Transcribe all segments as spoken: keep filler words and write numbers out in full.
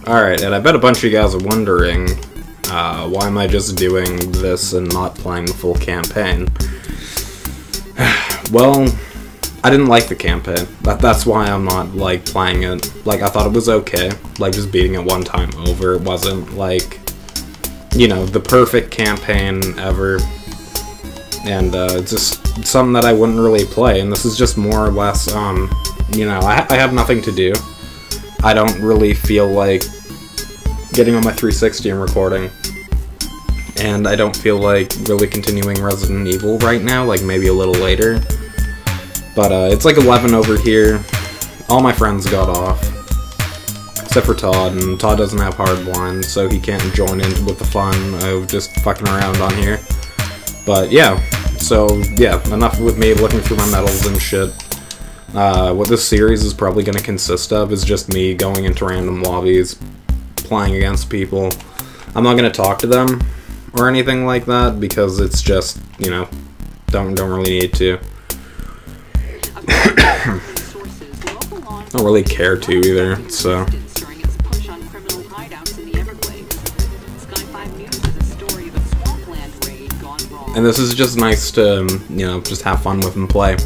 Alright, and I bet a bunch of you guys are wondering, uh, why am I just doing this and not playing the full campaign? Well, I didn't like the campaign. That, that's why I'm not, like, playing it. Like, I thought it was okay. Like, just beating it one time over. It wasn't, like, you know, the perfect campaign ever. And, uh, it's just something that I wouldn't really play. And this is just more or less, um, you know, I, I have nothing to do. I don't really feel like getting on my three sixty and recording. And I don't feel like really continuing Resident Evil right now, like maybe a little later. But uh, it's like eleven over here. All my friends got off. Except for Todd, and Todd doesn't have Hardline, so he can't join in with the fun of just fucking around on here. But yeah, so yeah, enough with me looking through my medals and shit. Uh, what this series is probably going to consist of is just me going into random lobbies, playing against people. I'm not going to talk to them or anything like that because it's just, you know, don't don't really need to. Don't really care to either, so. And this is just nice to, you know, just have fun with and play.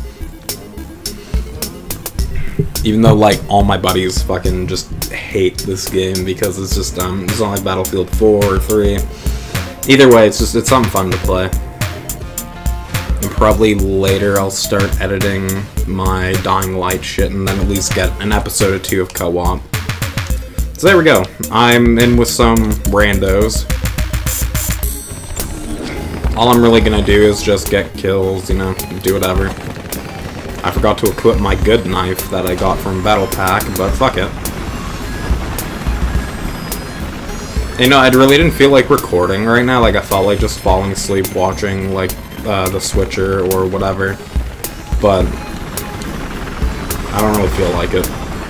Even though, like, all my buddies fucking just hate this game because it's just, um, it's not like Battlefield four or three. Either way, it's just, it's something fun to play. And probably later I'll start editing my Dying Light shit and then at least get an episode or two of co-op. So there we go. I'm in with some randos. All I'm really gonna do is just get kills, you know, do whatever. I forgot to equip my good knife that I got from Battle Pack, but fuck it. You know, I really didn't feel like recording right now, like I felt like just falling asleep watching, like, uh, The Switcher or whatever. But I don't really feel like it.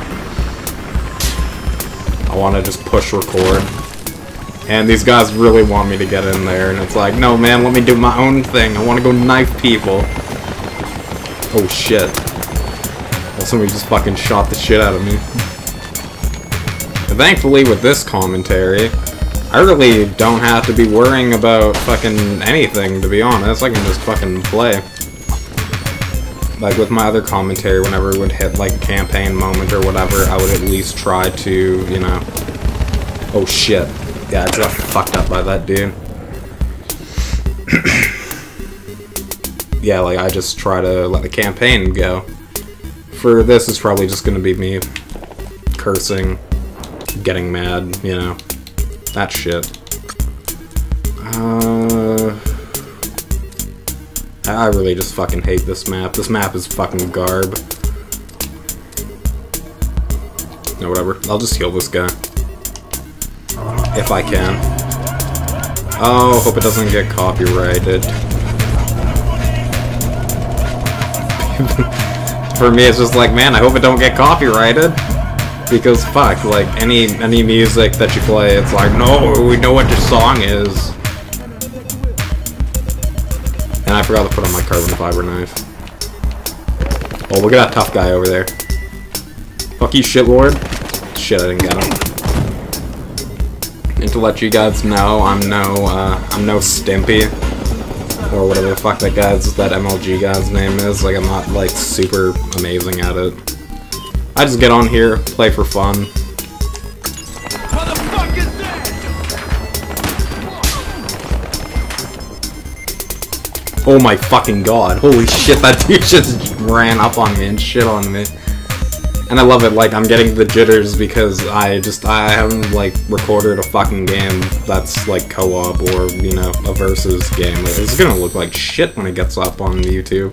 I want to just push record. And these guys really want me to get in there, and it's like, no man, let me do my own thing. I want to go knife people. Oh shit. Well, somebody just fucking shot the shit out of me. And thankfully, with this commentary, I really don't have to be worrying about fucking anything, to be honest. I can just fucking play. Like, with my other commentary, whenever it would hit, like, a campaign moment or whatever, I would at least try to, you know... Oh shit. Yeah, I got fucked up by that dude. Yeah, like, I just try to let the campaign go. For this, it's probably just gonna be me cursing, getting mad, you know, that shit. Uh, I really just fucking hate this map. This map is fucking garb. No, whatever. I'll just heal this guy. If I can. Oh, hope it doesn't get copyrighted. For me, it's just like, man, I hope it don't get copyrighted. Because, fuck, like, any any music that you play, it's like, no, we know what your song is. And I forgot to put on my carbon fiber knife. Oh, look at that tough guy over there. Fuck you, shitlord. Shit, I didn't get him. And to let you guys know, I'm no, uh, I'm no Stimpy. Or whatever the fuck that guy's, that M L G guy's name is. Like, I'm not, like, super amazing at it. I just get on here, play for fun. Oh my fucking god. Holy shit, that dude just ran up on me and shit on me. And I love it, like, I'm getting the jitters because I just, I haven't, like, recorded a fucking game that's, like, co-op or, you know, a versus game. It's gonna look like shit when it gets up on YouTube.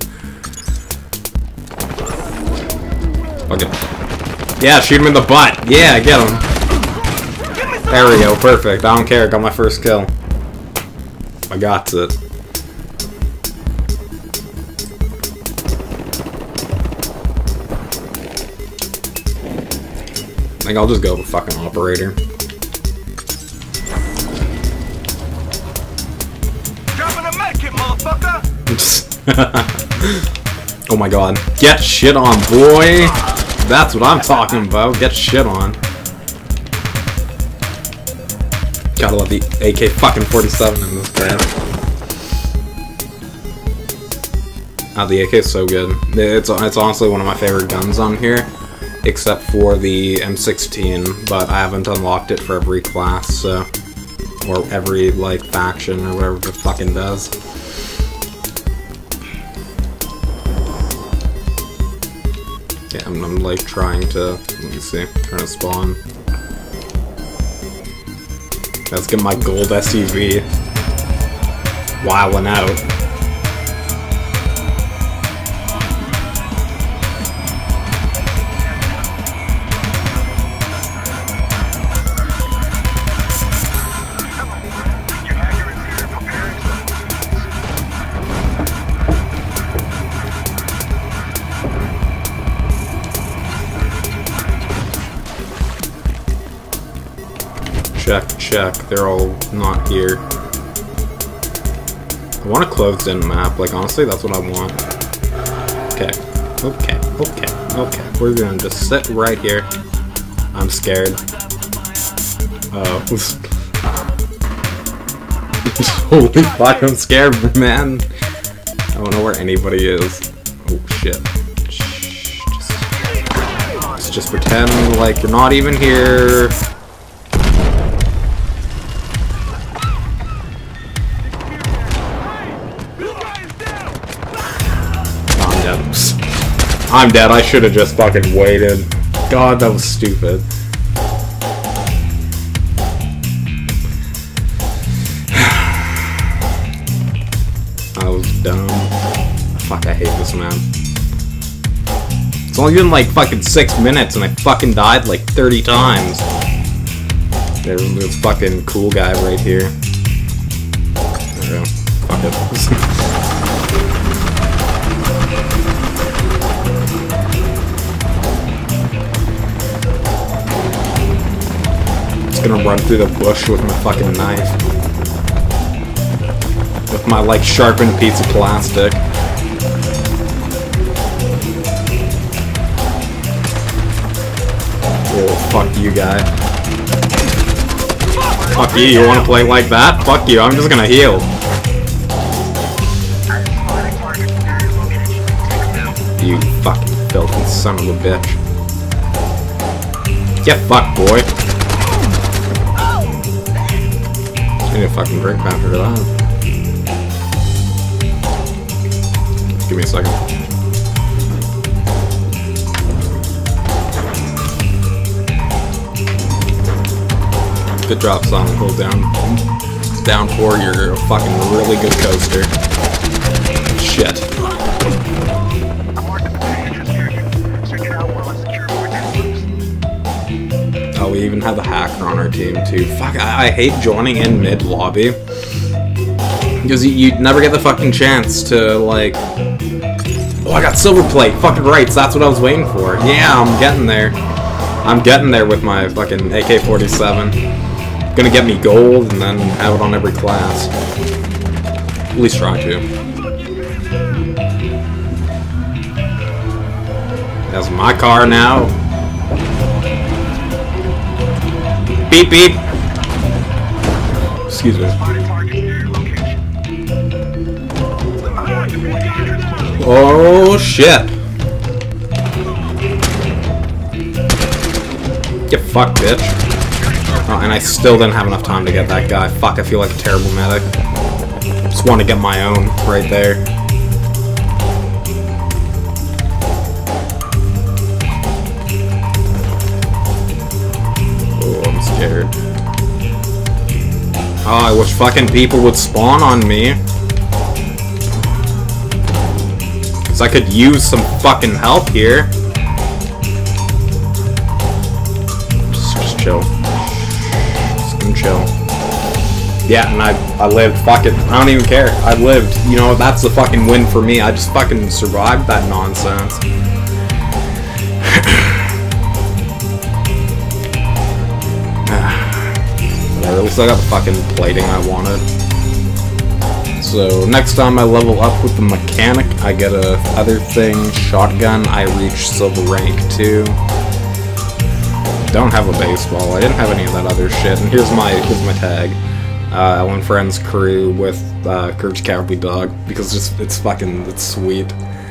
Okay. Yeah, shoot him in the butt! Yeah, get him! There we go, perfect. I don't care, got my first kill. I got it. I think I'll just go with fucking operator. Oh my god. Get shit on, boy! That's what I'm talking about. Get shit on. Gotta love the A K fucking forty-seven in this game. Oh, the A K is so good. It's, it's honestly one of my favorite guns on here, except for the M sixteen, but I haven't unlocked it for every class, so... Or every, like, faction, or whatever it fucking does. Yeah, I'm, I'm, like, trying to... Let me see. Trying to spawn. Let's get my gold S U V. Wildin' out. Check, check, they're all not here. I want a closed-in map, like, honestly, that's what I want. Okay, okay, okay, okay. We're gonna just sit right here. I'm scared. Oh. Holy fuck, I'm scared, man. I don't know where anybody is. Oh, shit. Shh, just, let's just pretend like you're not even here. I'm dead. I should have just fucking waited. God, that was stupid. I was dumb. Fuck, I hate this man. It's only been like fucking six minutes and I fucking died like thirty times. There's this fucking cool guy right here. There we go. Fuck it. Gonna run through the bush with my fucking knife. With my, like, sharpened piece of plastic. Oh, fuck you, guy. Fuck you, you wanna play like that? Fuck you, I'm just gonna heal. You fucking filthy son of a bitch. Get fucked, boy. I need a fucking drink after that. Give me a second. Good job, son. Hold down. Down four, you're a fucking really good coaster. Shit. Oh, we even have a hacker on our team too. Fuck, I, I hate joining in mid-lobby. Because you, you never get the fucking chance to, like... Oh, I got silver plate! Fucking rights, that's what I was waiting for. Yeah, I'm getting there. I'm getting there with my fucking A K forty-seven. Gonna get me gold and then have it on every class. At least try to. That's my car now. Beep beep. Excuse me. Oh shit. Get fucked, bitch. Oh, and I still didn't have enough time to get that guy. Fuck, I feel like a terrible medic. Just want to get my own right there. Scared. Oh, I wish fucking people would spawn on me. Cause I could use some fucking help here. Just, just chill. Just gonna chill. Yeah, and I, I lived. Fuck it. I don't even care. I lived. You know, that's the fucking win for me. I just fucking survived that nonsense. At least I got the fucking plating I wanted. So next time I level up with the mechanic, I get a other thing, shotgun, I reach silver rank two. Don't have a baseball. I didn't have any of that other shit. And here's my here's my tag. Uh, Ellen Friends crew with uh, Courage Cowardly Dog, because just it's fucking it's sweet.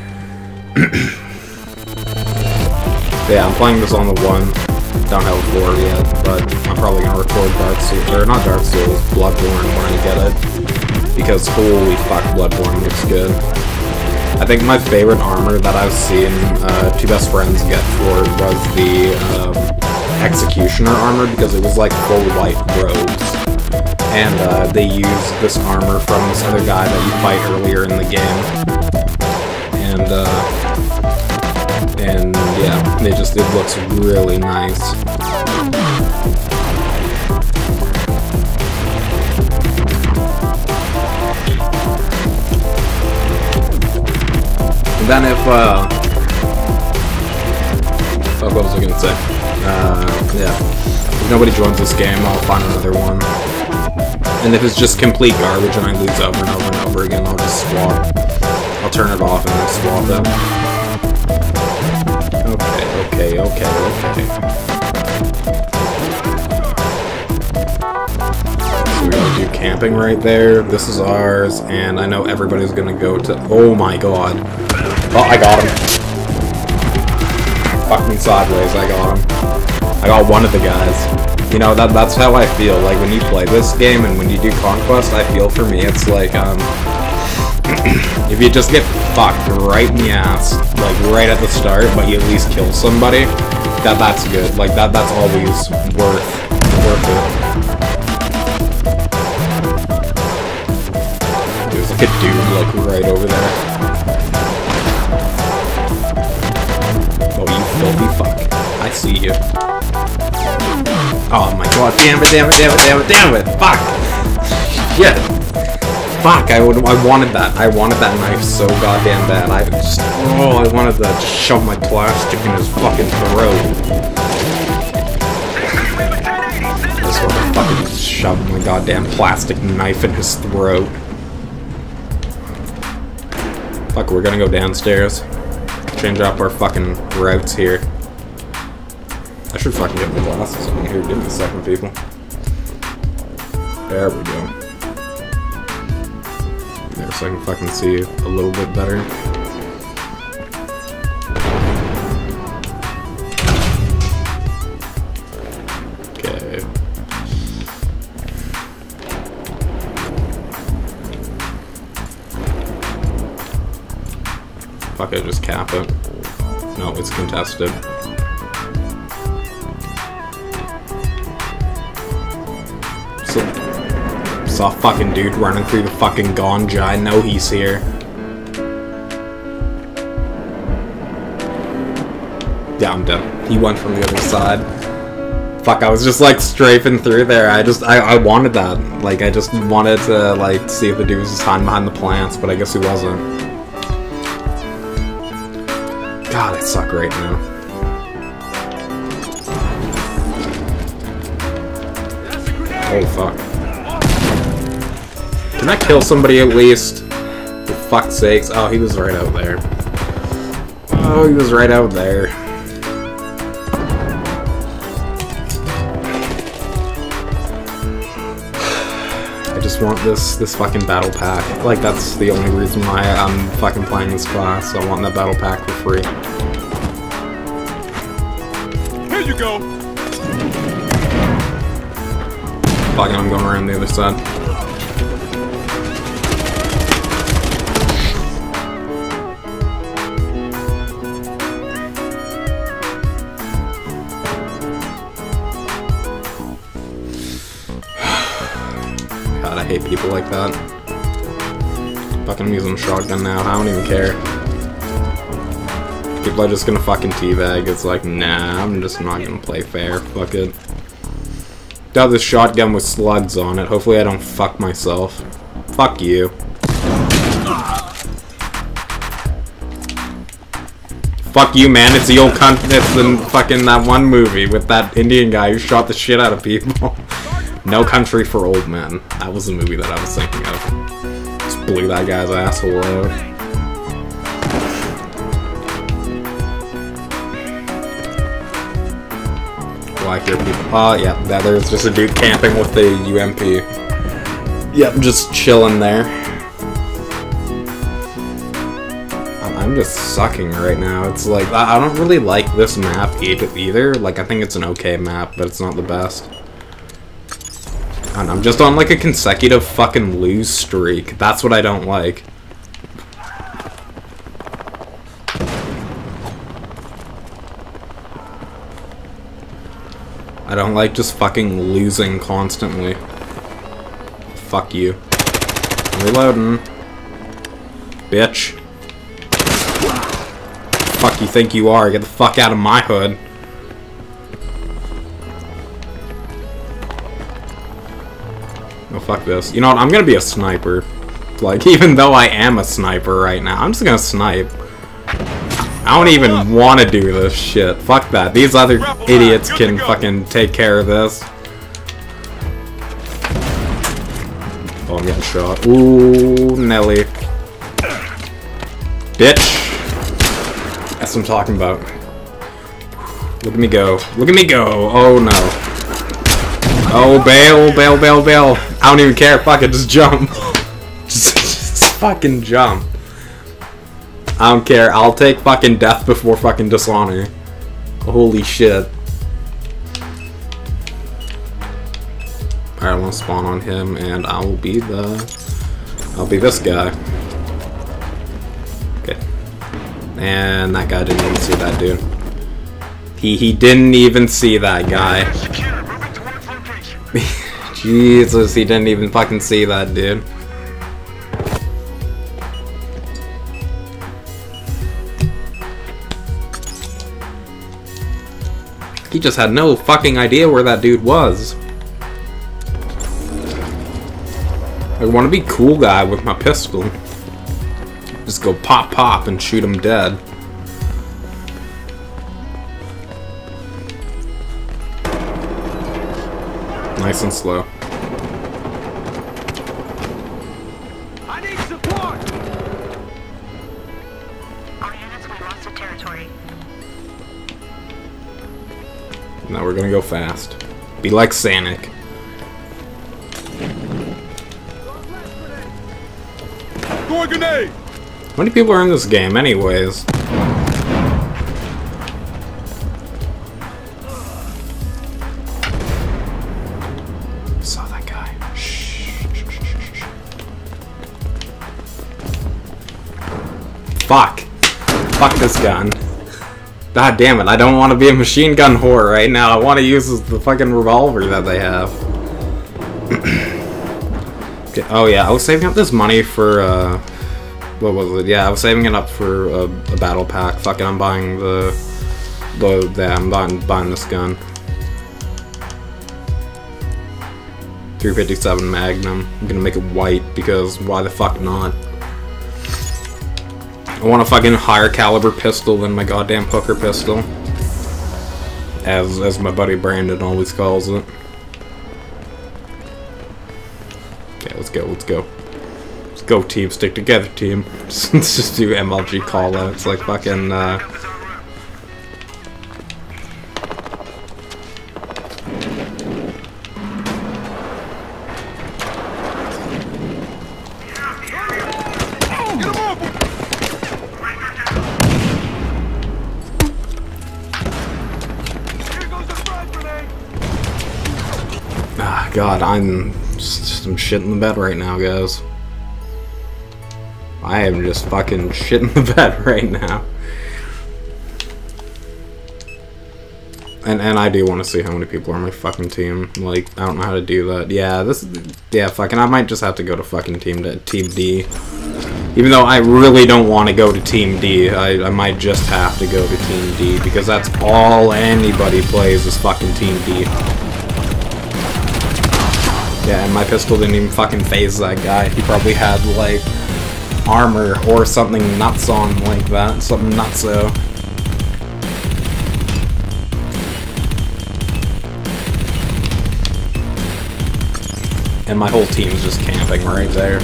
Yeah, I'm playing this on the one. Don't have a four yet, but I'm probably gonna record Dark Souls, or not Dark Souls, Bloodborne when I get it, because holy fuck, Bloodborne looks good. I think my favorite armor that I've seen uh, two best friends get for it was the um, Executioner armor, because it was like full white robes. And uh, they used this armor from this other guy that you fight earlier in the game. And, uh, and yeah, they just, it looks really nice. And then if, uh, fuck, what was I gonna say? Uh, yeah. If nobody joins this game, I'll find another one. And if it's just complete garbage and I lose over and over and over again, I'll just swap. I'll turn it off and then swap them. Okay, okay, okay, okay. So we're gonna do camping right there. This is ours, and I know everybody's gonna go to... Oh my god. Oh, I got him. Fuck me sideways, I got him. I got one of the guys. You know, that that's how I feel, like, when you play this game and when you do Conquest, I feel for me, it's like, um, if you just get fucked right in the ass, like, right at the start, but you at least kill somebody, that that's good. Like, that that's always worth, worth it. There's like a dude, like, right over there. Oh, you filthy fuck. I see you. Oh my god, damn it, damn it, damn it, damn it, damn it, fuck! Shit! Fuck, I would, I wanted that, I wanted that knife so goddamn bad, I just, oh, I wanted to just shove my plastic in his fucking throat. I just want to fucking shove my goddamn plastic knife in his throat. Fuck, we're gonna go downstairs. Change up our fucking routes here. I should fucking get my glasses on here. Give me a second, people. There we go. There, so I can fucking see a little bit better. Okay. Fuck it, just cap it. No, it's contested. Saw a fucking dude running through the fucking ganja. I know he's here. Yeah, I'm done. He went from the other side. Fuck, I was just like strafing through there. I just, I, I wanted that. Like, I just wanted to, like, see if the dude was just hiding behind the plants, but I guess he wasn't. God, I suck right now. Oh, fuck. Can I kill somebody at least? For fuck's sakes. Oh, he was right out there. Oh, he was right out there. I just want this this fucking battle pack. Like, that's the only reason why I'm fucking playing this class. I want that battle pack for free. Here you go. Fucking, I'm going around the other side. God, I hate people like that. Fucking, I'm using a shotgun now. I don't even care. People are just gonna fucking teabag. It's like, nah, I'm just not gonna play fair. Fuck it. Got this shotgun with slugs on it. Hopefully I don't fuck myself. Fuck you. Fuck you, man. It's the old cunt. It's the fucking that one movie with that Indian guy who shot the shit out of people. No Country for Old Men. That was the movie that I was thinking of. Just blew that guy's asshole out. Oh, I hear people. Oh, yeah, that, there's just a dude camping with the U M P. Yep, just chilling there. I'm just sucking right now. It's like, I don't really like this map either. Like, I think it's an okay map, but it's not the best. And I'm just on like a consecutive fucking lose streak. That's what I don't like. I don't like just fucking losing constantly. Fuck you. I'm reloading. Bitch. Fuck you think you are? Get the fuck out of my hood. Oh, fuck this. You know what? I'm gonna be a sniper. Like, even though I am a sniper right now, I'm just gonna snipe. I don't even want to do this shit. Fuck that. These other idiots can fucking take care of this. Oh, I'm getting shot. Ooh, Nelly. Bitch. That's what I'm talking about. Look at me go. Look at me go. Oh, no. Oh, bail, bail, bail, bail. I don't even care. Fuck it, just jump. just, just fucking jump. I don't care. I'll take fucking death before fucking dishonor. Holy shit. Alright, I want to spawn on him, and I will be the... I'll be this guy. Okay. And that guy didn't even see that dude. He, he didn't even see that guy. Jesus, he didn't even fucking see that dude. He just had no fucking idea where that dude was. I want to be cool guy with my pistol. Just go pop pop and shoot him dead. Nice and slow. I need support. Our units, we lost the territory. Now we're gonna go fast. Be like Sanic. Throwing grenade. How many people are in this game anyways? Saw that guy. Shh. Fuck. Fuck this gun. God damn it, I don't want to be a machine gun whore right now. I want to use the fucking revolver that they have. Okay, oh yeah, I was saving up this money for, uh... what was it? Yeah, I was saving it up for a, a battle pack. Fuck it, I'm buying the... the... yeah, I'm buying, buying this gun. three fifty-seven Magnum. I'm gonna make it white, because why the fuck not? I want a fucking higher caliber pistol than my goddamn hooker pistol. As, as my buddy Brandon always calls it. Okay, let's go, let's go. Let's go team, stick together team. Let's just do M L G callouts like fucking, uh... Ah, God, I'm just, I'm shit in the bed right now, guys. I am just fucking shit in the bed right now. And and I do want to see how many people are on my fucking team. Like, I don't know how to do that. Yeah, this, yeah, fucking, I might just have to go to fucking team to team D. Even though I really don't want to go to team D, I, I might just have to go to team D because that's all anybody plays is fucking team D. Yeah, and my pistol didn't even fucking phase that guy. He probably had, like, armor or something nuts on like that. Something nutso. And my whole team's just camping right there.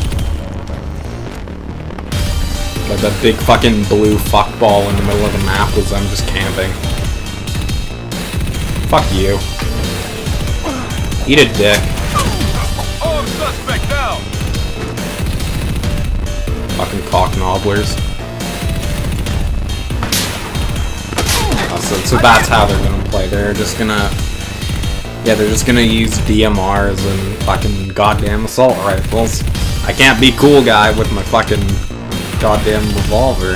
Like that big fucking blue fuckball in the middle of the map was them just camping. Fuck you. Eat a dick. All suspect down. Fucking cock nobblers. Oh, so, so that's how they're gonna play. They're just gonna... Yeah, they're just gonna use D M Rs and fucking goddamn assault rifles. I can't be cool guy with my fucking goddamn revolver.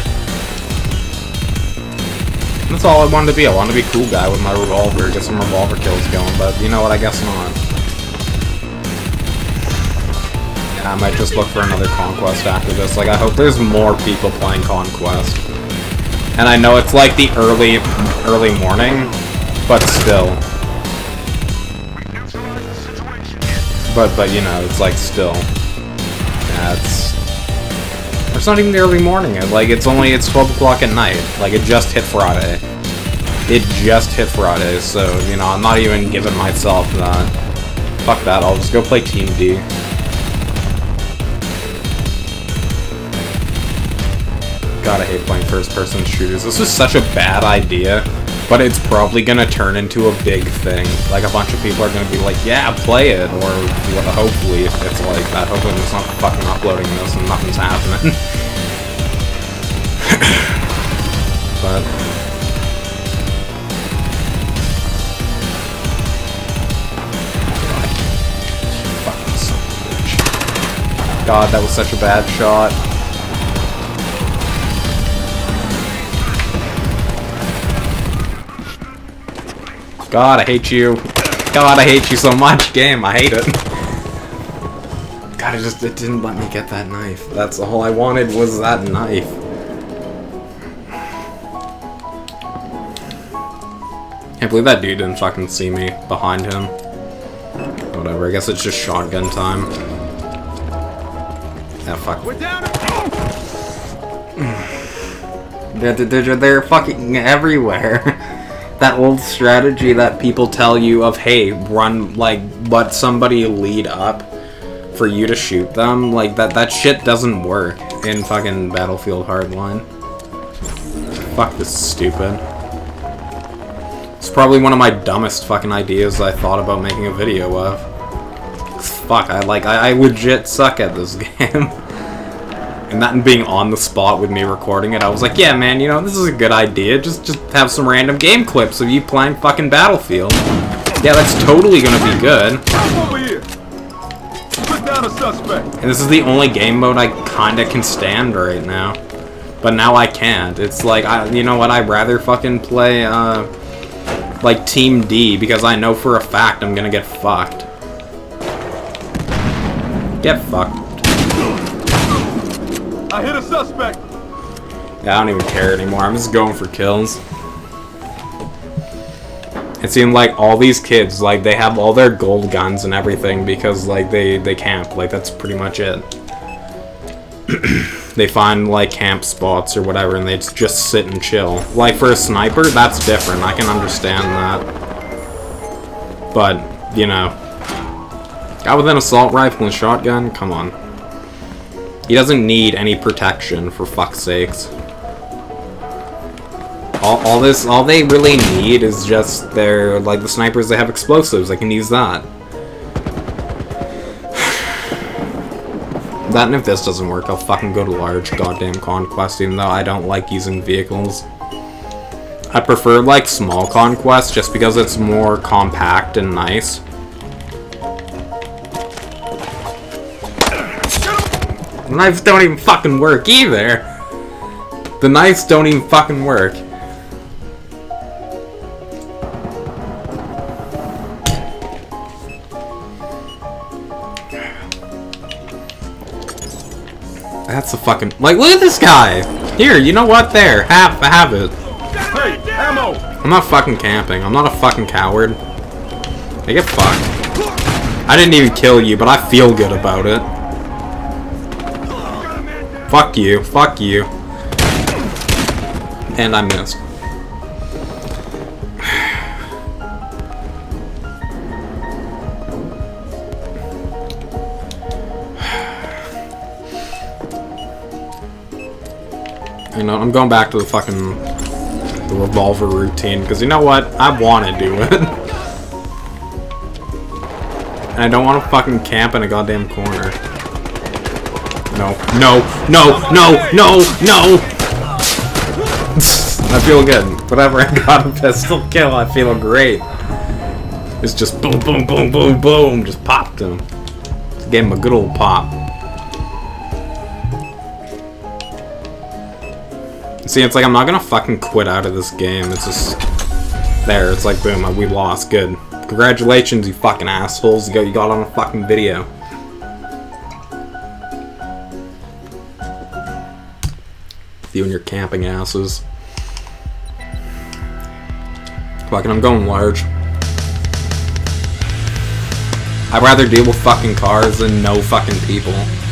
That's all I wanted to be. I wanted to be cool guy with my revolver, get some revolver kills going, but you know what, I guess not. Yeah, I might just look for another Conquest after this. Like, I hope there's more people playing Conquest. And I know it's like the early, early morning, but still. But, but, you know, it's like still. Yeah, it's... It's not even the early morning. Like, it's only, it's twelve o'clock at night. Like, it just hit Friday. It just hit Friday, so, you know, I'm not even giving myself that. Fuck that, I'll just go play Team D. God, I hate playing first-person shooters. This is such a bad idea, but it's probably gonna turn into a big thing. Like, a bunch of people are gonna be like, yeah, play it, or well, hopefully it's like that. Hopefully I'm just not fucking uploading this and nothing's happening. But... God, that was such a bad shot. God, I hate you. God, I hate you so much, game. I hate it. God, it just it didn't let me get that knife. That's all I wanted was that knife. Can't believe that dude didn't fucking see me behind him. Whatever, I guess it's just shotgun time. Yeah, fuck. We're down. They're, they're, they're fucking everywhere. That old strategy that people tell you of, hey, run, like, let somebody lead up for you to shoot them, like, that, that shit doesn't work in fucking Battlefield Hardline. Fuck, this is stupid. It's probably one of my dumbest fucking ideas I thought about making a video of. Fuck, I like, I, I legit suck at this game. And that and being on the spot with me recording it, I was like, yeah, man, you know, this is a good idea. Just, just have some random game clips of you playing fucking Battlefield. Yeah, that's totally gonna be good. Over here. Put down a suspect. And this is the only game mode I kinda can stand right now. But now I can't. It's like, I, you know what, I'd rather fucking play, uh, like Team D, because I know for a fact I'm gonna get fucked. Get fucked. I hit a suspect. Yeah, I don't even care anymore. I'm just going for kills. It seemed like all these kids, like, they have all their gold guns and everything because, like, they, they camp. Like, that's pretty much it. They find, like, camp spots or whatever, and they just sit and chill. Like, for a sniper, that's different. I can understand that. But, you know... Guy with an assault rifle and shotgun? Come on. He doesn't need any protection, for fuck's sakes. All, all this, all they really need is just their, like the snipers, they have explosives, they can use that. That and if this doesn't work, I'll fucking go to large goddamn Conquest, even though I don't like using vehicles. I prefer, like, small Conquest, just because it's more compact and nice. The knives don't even fucking work either. The knives don't even fucking work. That's a fucking, like, look at this guy. Here, you know what? There, have have it. Hey, ammo. I'm not fucking camping. I'm not a fucking coward. Hey, get fucked. I didn't even kill you, but I feel good about it. Fuck you. Fuck you. And I missed. You know, I'm going back to the fucking the revolver routine, because you know what? I want to do it. And I don't want to fucking camp in a goddamn corner. No, no, no, no, no, no! I feel good. Whenever I got a pistol kill, I feel great. It's just boom, boom, boom, boom, boom. Just popped him. Just gave him a good old pop. See, it's like I'm not gonna fucking quit out of this game. It's just... There, it's like, boom, we lost. Good. Congratulations, you fucking assholes. You got, you got on a fucking video. You and your camping asses. Fucking, I'm going large. I'd rather deal with fucking cars than no fucking people.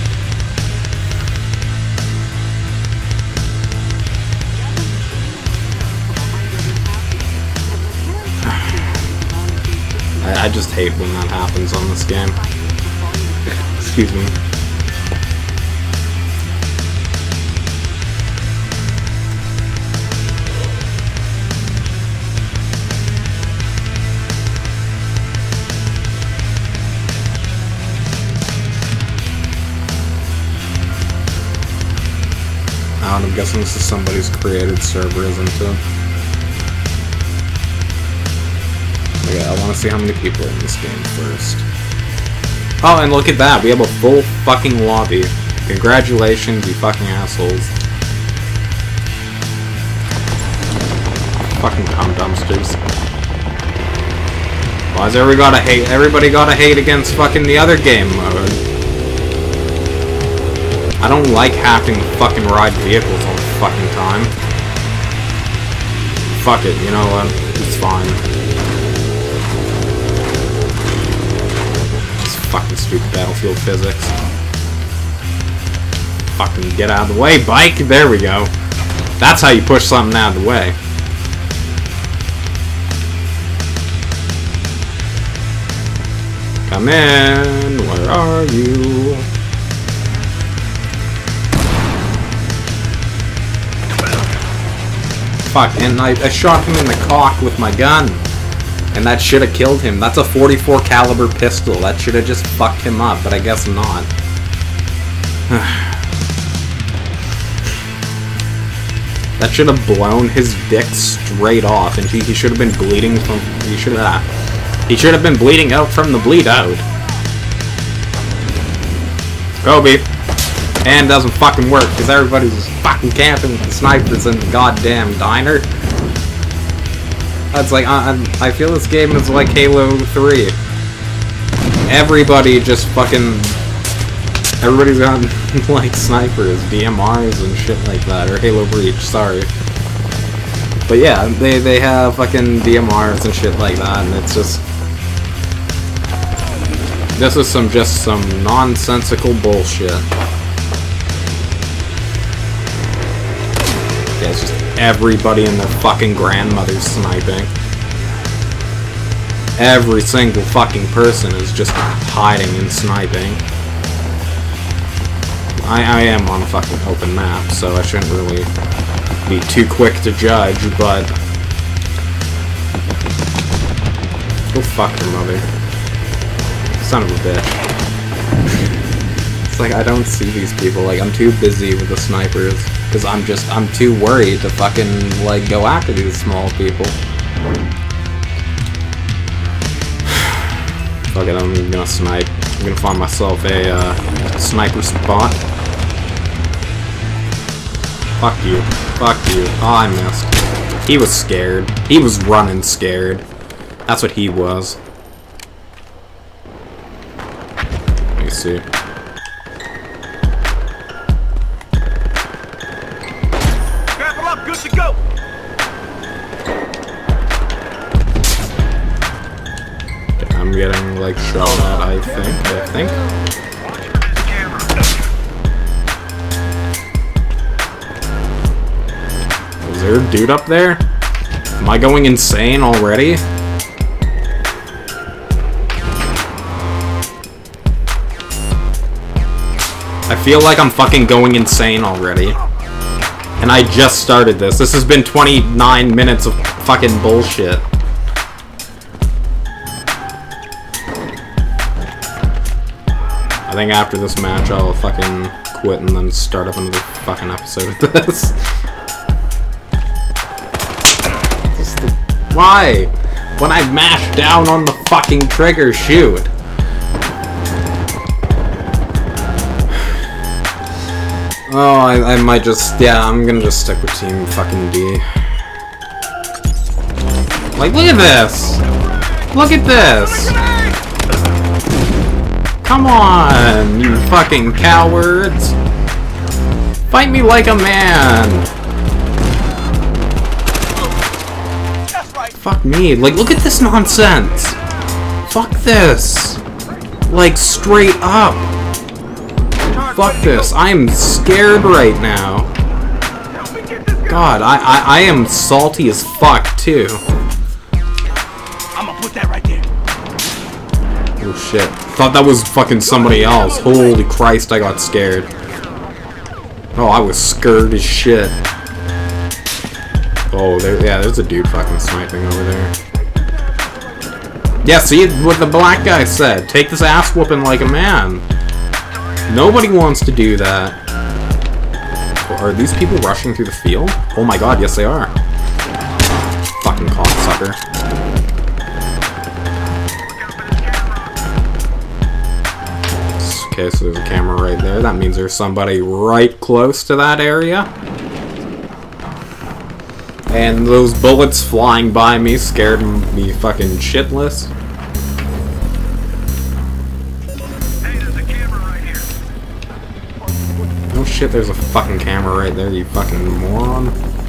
I, I just hate when that happens on this game. Excuse me. I'm guessing this is somebody's created server, isn't it? Okay, I want to see how many people are in this game first. Oh, and look at that, we have a full fucking lobby. Congratulations, you fucking assholes. Fucking cum dumpsters. Why is everybody gotta hate? Everybody gotta hate against fucking the other game mode. I don't like having to fucking ride vehicles all the fucking time. Fuck it, you know what? It's fine. This fucking stupid Battlefield physics. Fucking get out of the way, bike! There we go. That's how you push something out of the way. Come in, where are you? Fuck, and I, I shot him in the cock with my gun. And that should have killed him. That's a forty-four caliber pistol. That should have just fucked him up, but I guess not. That should have blown his dick straight off, and he, he should have been bleeding from... He should have... He should have been bleeding out from the bleed out. Kobe. And doesn't fucking work, because everybody's fucking camping with the snipers in the goddamn diner. That's like, I, I feel this game is like Halo three. Everybody just fucking... Everybody's got, like, snipers, D M Rs and shit like that, or Halo Breach, sorry. But yeah, they, they have fucking D M Rs and shit like that, and it's just... This is some, just some nonsensical bullshit. Yeah, it's just everybody and their fucking grandmother's sniping. Every single fucking person is just hiding and sniping. I, I am on a fucking open map, so I shouldn't really be too quick to judge, but... Go fuck your mother. Son of a bitch. It's like, I don't see these people, like, I'm too busy with the snipers, because I'm just, I'm too worried to fucking, like, go after these small people. Fuck it, I'm gonna snipe. I'm gonna find myself a, uh, sniper spot. Fuck you. Fuck you. Oh, I missed. He was scared. He was running scared. That's what he was. Let me see. Good to go. I'm getting like shot at, I think. I think. Is there a dude up there? Am I going insane already? I feel like I'm fucking going insane already. And I just started this. This has been twenty-nine minutes of fucking bullshit. I think after this match I'll fucking quit and then start up another fucking episode of this. Just the, why? When I mash down on the fucking trigger, shoot. Oh, I, I might just, yeah, I'm gonna just stick with Team fucking D. Like, look at this! Look at this! Come on, you fucking cowards! Fight me like a man! Fuck me, like, look at this nonsense! Fuck this! Like, straight up! Fuck this, I am scared right now. God, I, I, I am salty as fuck, too. I'm gonna put that right there. Oh shit. Thought that was fucking somebody else. Holy Christ, I got scared. Oh, I was scared as shit. Oh, there, yeah, there's a dude fucking sniping over there. Yeah, see what the black guy said. Take this ass whooping like a man. Nobody wants to do that. Are these people rushing through the field? Oh my god, yes they are. Fucking cocksucker. Okay, so there's a camera right there. That means there's somebody right close to that area. And those bullets flying by me scared me fucking shitless. Hey, there's a camera right here. Oh shit, there's a fucking camera right there, you fucking moron.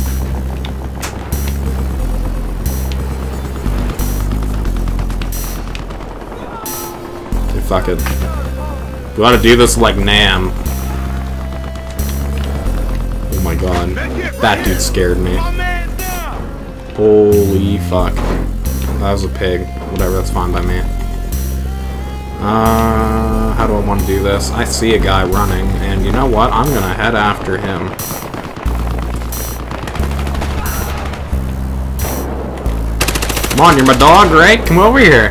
Okay, fuck it. We ought to do this like Nam. Oh my god. That dude scared me. Holy fuck. That was a pig. Whatever, that's fine by me. Uh, how do I want to do this? I see a guy running, and you know what? I'm gonna head after him. Come on, you're my dog, right? Come over here.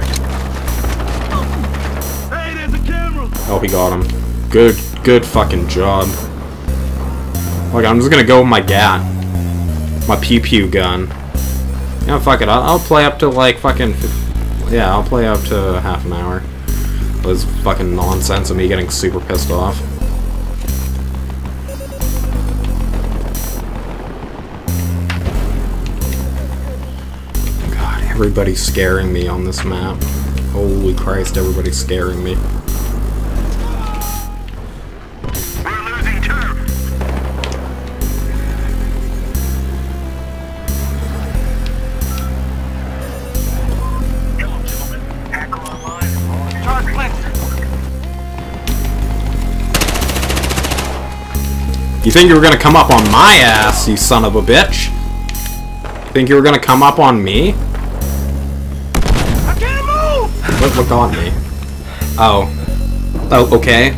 Oh, he got him. Good, good fucking job. Look, I'm just gonna go with my gat. My pew pew gun. Yeah, fuck it. I'll, I'll play up to like fucking... Yeah, I'll play up to half an hour. This fucking nonsense of me getting super pissed off. God, everybody's scaring me on this map. Holy Christ, everybody's scaring me. You think you were gonna come up on my ass, you son of a bitch? Think you were gonna come up on me? I can't move! What, what got me? Oh. Oh, okay.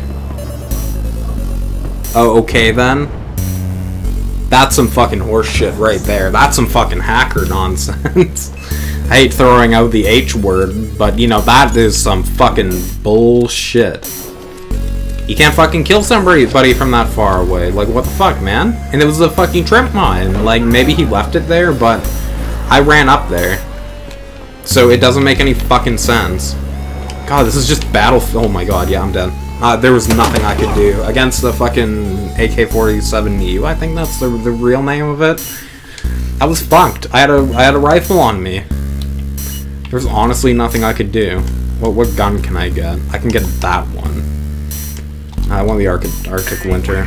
Oh, okay then. That's some fucking horse shit right there. That's some fucking hacker nonsense. I hate throwing out the H word, but you know, that is some fucking bullshit. You can't fucking kill somebody from that far away. Like, what the fuck, man? And it was a fucking trip mine. Like, maybe he left it there, but I ran up there. So it doesn't make any fucking sense. God, this is just Battlefield. Oh my god, yeah, I'm dead. Uh, there was nothing I could do against the fucking A K forty-seven U. I think that's the, the real name of it. I was fucked. I had a I had a rifle on me. There's honestly nothing I could do. What what gun can I get? I can get that one. I want the Arctic, Arctic Winter.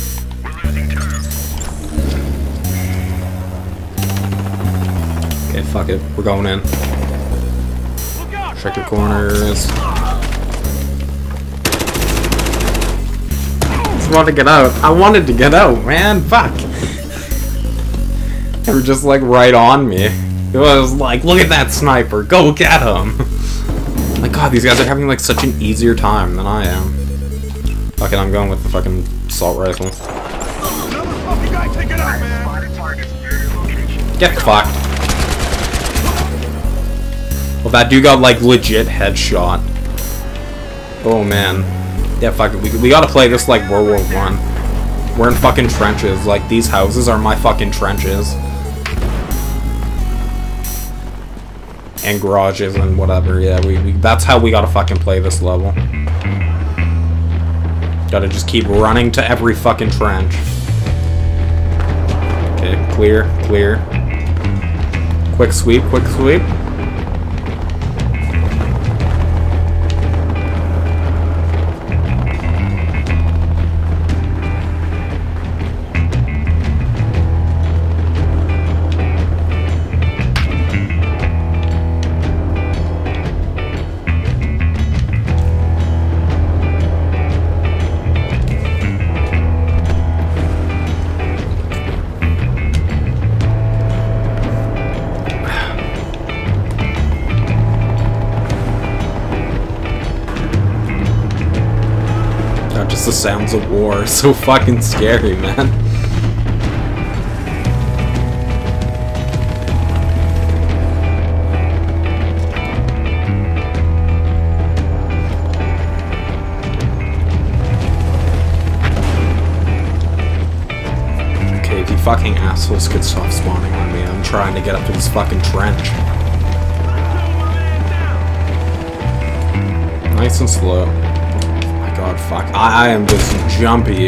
Okay, fuck it. We're going in. Check your corners. I wanted to get out. I wanted to get out, man. Fuck. They were just like right on me. It was like, look at that sniper. Go get him. My god, these guys are having like such an easier time than I am. Fuck it, I'm going with the fucking assault rifle. Get fucked. Well, that dude got like legit headshot. Oh man. Yeah, fuck it. We, we gotta play this like World War One. We're in fucking trenches. Like, these houses are my fucking trenches. And garages and whatever. Yeah, we, we that's how we gotta fucking play this level. Gotta just keep running to every fucking trench. Okay, clear, clear. Quick sweep, quick sweep. The sounds of war are so fucking scary, man. Okay, if you fucking assholes could stop spawning on me, I'm trying to get up to this fucking trench. Nice and slow. God, fuck. I, I am just jumpy.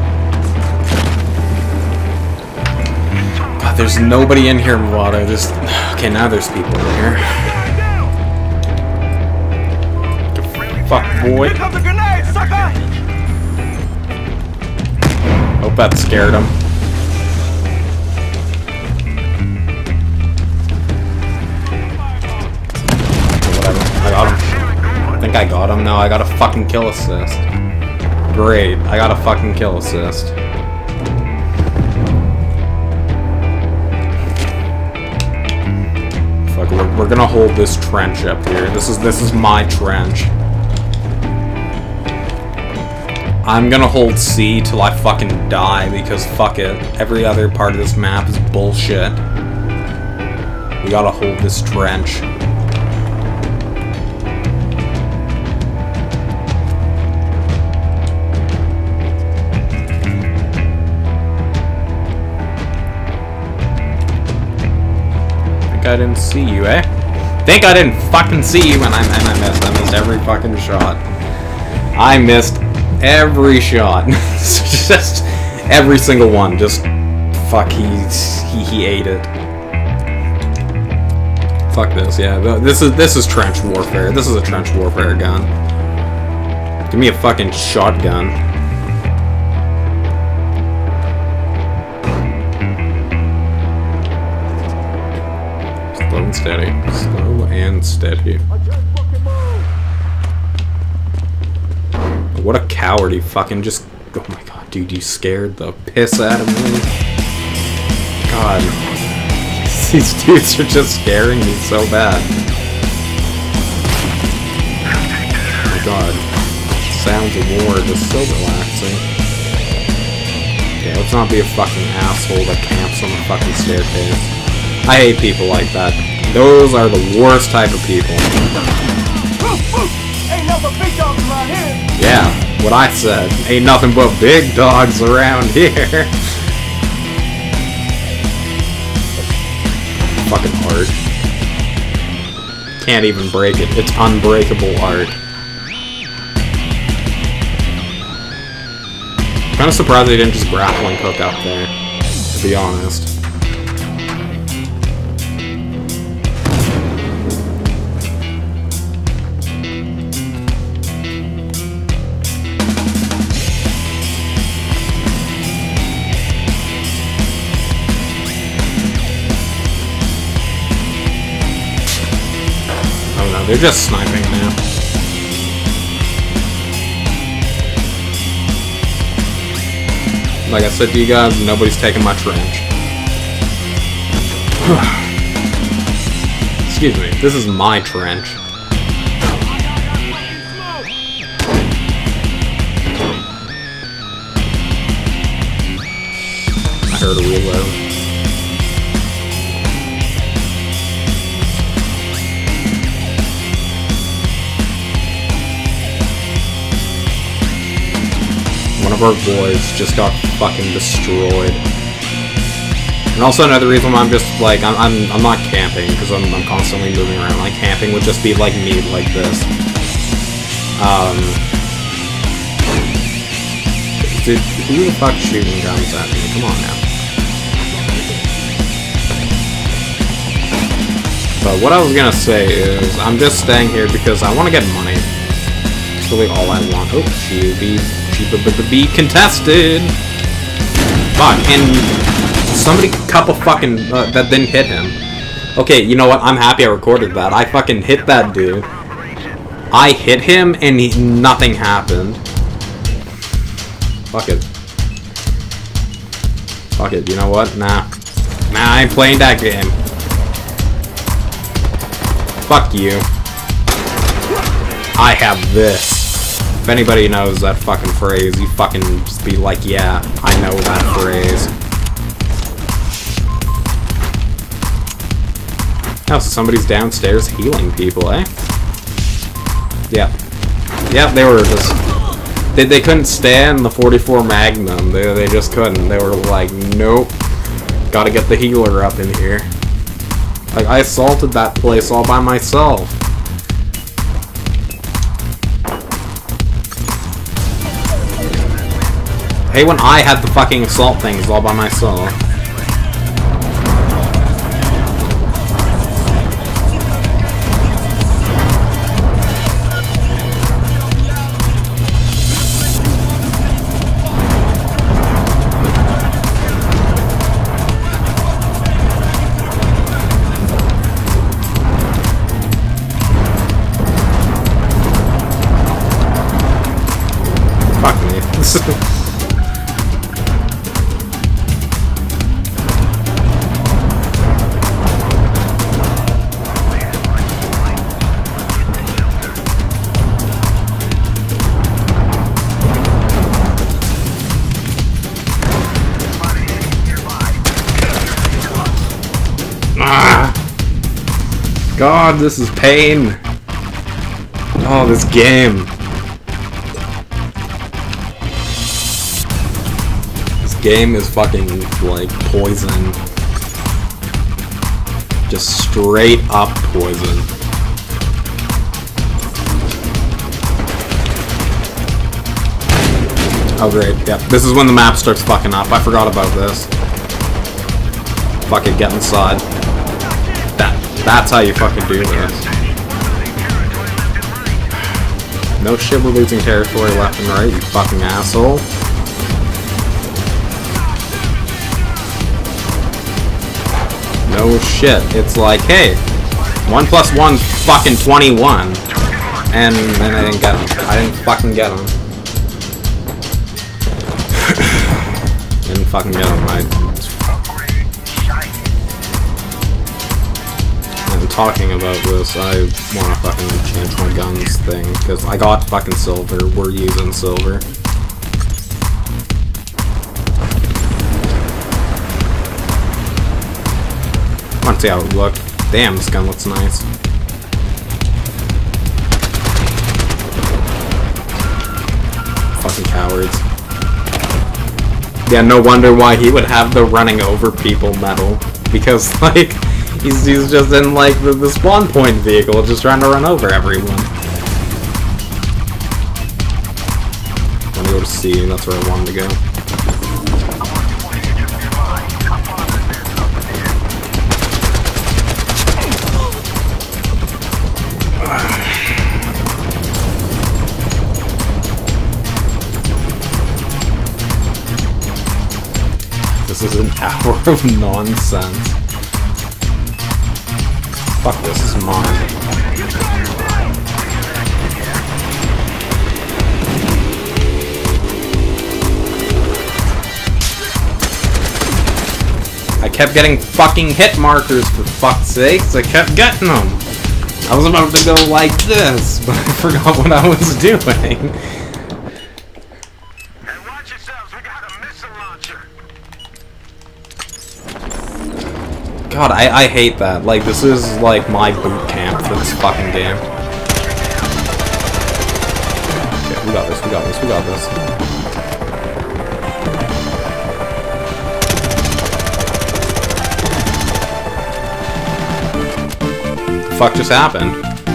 God, there's nobody in here, Water. There's... Okay, now there's people in here. Fuck, boy. Hope that scared him. Whatever. I got him. I think I got him. No, I got a fucking kill assist. Great. I got a fucking kill assist. Fuck, we're, we're gonna hold this trench up here. This is this is my trench. I'm gonna hold C till I fucking die because fuck it. Every other part of this map is bullshit. We gotta hold this trench. I didn't see you, eh? Think I didn't fucking see you and I, and I missed. I missed every fucking shot. I missed every shot. Just every single one. Just fuck, he, he, he ate it. Fuck this, yeah. This is, this is trench warfare. This is a trench warfare gun. Give me a fucking shotgun. Slow and steady. Slow and steady. What a coward. He fucking just... Oh my god, dude, you scared the piss out of me. God. These dudes are just scaring me so bad. Oh my god. Sounds of war are just so relaxing. Okay, let's not be a fucking asshole that camps on the fucking staircase. I hate people like that. Those are the worst type of people. Ain't nothing big dogs around here. Yeah, what I said. Ain't nothing but big dogs around here. Fucking art. Can't even break it. It's unbreakable art. Kinda surprised they didn't just grappling hook up there, to be honest. They're just sniping now. Like I said to you guys, nobody's taking my trench. Excuse me, this is my trench. I heard a reload. of our boys just got fucking destroyed. And also another reason why I'm just like I'm I'm, I'm not camping because I'm I'm constantly moving around. Like camping would just be like me like this. Um, dude, who the fuck's shooting guns at me? Come on now. But what I was gonna say is I'm just staying here because I want to get money. That's really all I want. Oh, she be she be, be contested. Fuck and. Somebody couple fucking uh, that didn't hit him. Okay, you know what? I'm happy I recorded that. I fucking hit that dude. I hit him and he, nothing happened. Fuck it. Fuck it. You know what? Nah. Nah, I ain't playing that game. Fuck you. I have this. If anybody knows that fucking phrase, you fucking just be like, yeah, I know that phrase. Oh, so somebody's downstairs healing people, eh? Yeah. Yeah, they were just... They, they couldn't stand the forty-four Magnum. They, they just couldn't. They were like, nope. Gotta get the healer up in here. Like, I assaulted that place all by myself. Hey, when I had the fucking assault things all by myself. Ah! God, this is pain. Oh, this game. Game is fucking like poison. Just straight up poison. Oh great, yep. This is when the map starts fucking up. I forgot about this. Fucking get inside. That that's how you fucking do this. No shit, we're losing territory left and right, you fucking asshole. No shit. It's like, hey, one plus one's fucking twenty-one, and then I didn't get him. I didn't fucking get him. Didn't fucking get him. I. I'm talking about this. I want to fucking change my guns thing because I got fucking silver. We're using silver. I want to see how it looked. Damn, this gun looks nice. Fucking cowards. Yeah, no wonder why he would have the running over people medal. Because, like, he's, he's just in, like, the, the spawn point vehicle, just trying to run over everyone. I want to go to C, that's where I wanted to go. This is an hour of nonsense. Fuck, this is mine. I kept getting fucking hit markers, for fuck's sakes. I kept getting them. I was about to go like this, but I forgot what I was doing. God, I, I hate that. Like, this is like my boot camp for this fucking game. Okay, we got this, we got this, we got this. fuck just happened?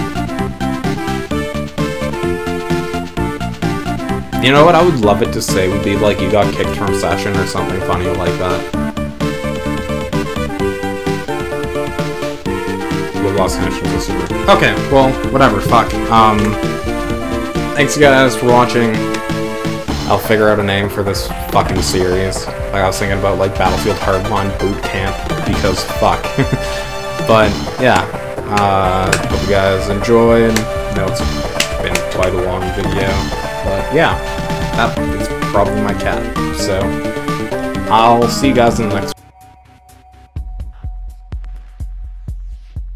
You know what I would love it to say would be like you got kicked from session or something funny like that. We lost connection to the server. Okay, well, whatever, fuck. Um, thanks guys for watching. I'll figure out a name for this fucking series. Like I was thinking about like Battlefield Hardline Boot Camp because fuck. But yeah, uh, hope you guys enjoy. And I know it's been quite a long video, but yeah, that is probably my cat. So I'll see you guys in the next one.